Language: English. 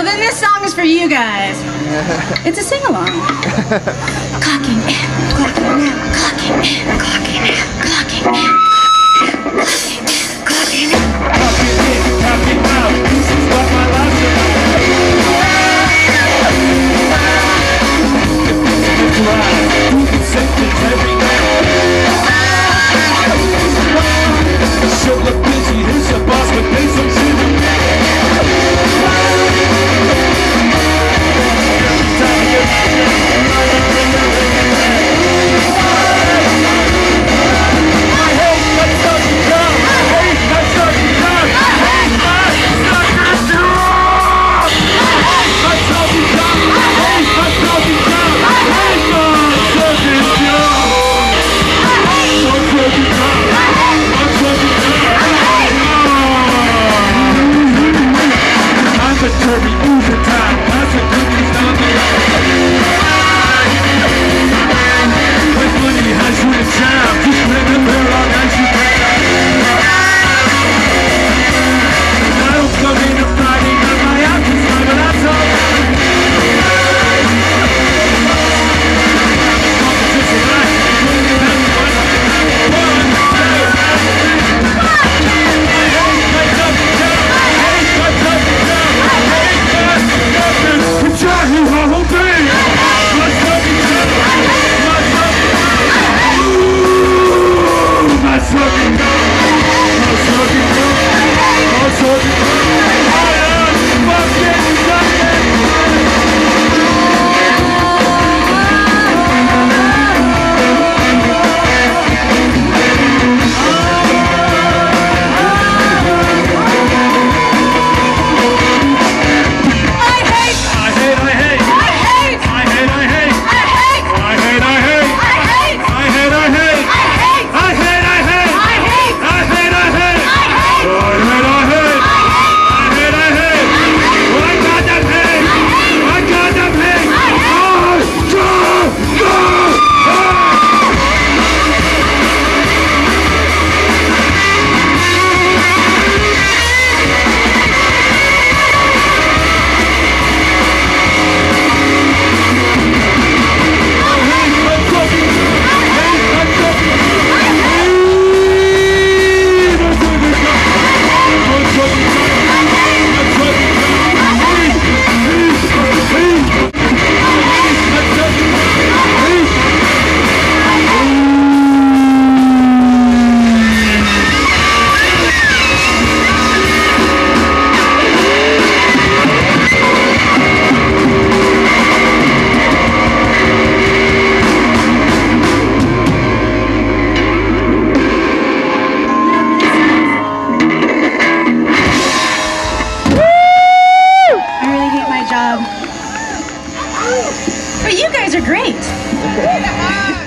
Well, then this song is for you guys. It's a sing-along. Clocking in, clocking in, clocking in, clocking in, clocking in, clocking in, clocking in. Clocking in, clocking out. This is what my life's about. It's right. You can set things every night. She'll look busy. Here's your boss, but pay some shit. But you guys are great.